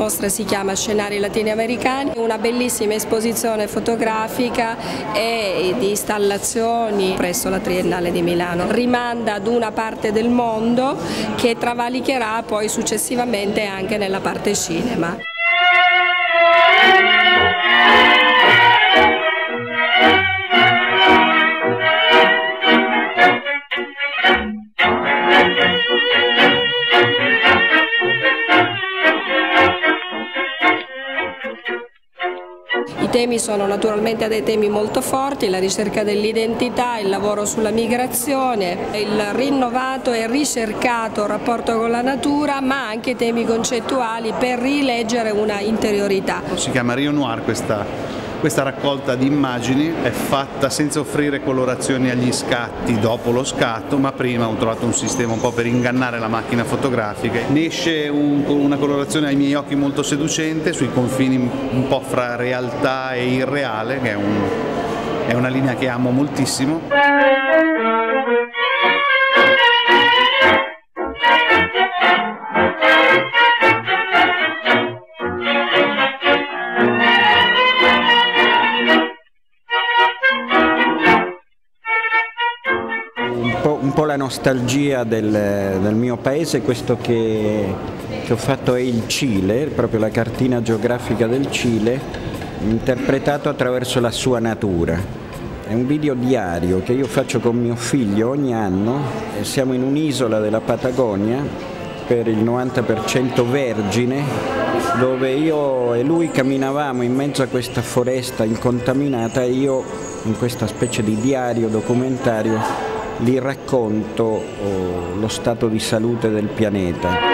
mostra si chiama Scenari latinoamericani, una bellissima esposizione fotografica e di installazioni presso la Triennale di Milano. Rimanda ad una parte del mondo che travalicherà poi successivamente anche nella parte cinema. I temi sono naturalmente dei temi molto forti, la ricerca dell'identità, il lavoro sulla migrazione, il rinnovato e ricercato rapporto con la natura, ma anche temi concettuali per rileggere una interiorità. Si chiama Rio Noir questa raccolta di immagini, è fatta senza offrire colorazioni agli scatti dopo lo scatto, ma prima ho trovato un sistema un po' per ingannare la macchina fotografica. Ne esce una colorazione ai miei occhi molto seducente, sui confini un po' fra realtà e irreale, che è una linea che amo moltissimo. Un po' la nostalgia del mio paese, questo che ho fatto è il Cile, proprio la cartina geografica del Cile, interpretato attraverso la sua natura. È un video diario che io faccio con mio figlio ogni anno, siamo in un'isola della Patagonia, per il 90% vergine, dove io e lui camminavamo in mezzo a questa foresta incontaminata e io in questa specie di diario documentario gli racconto lo stato di salute del pianeta.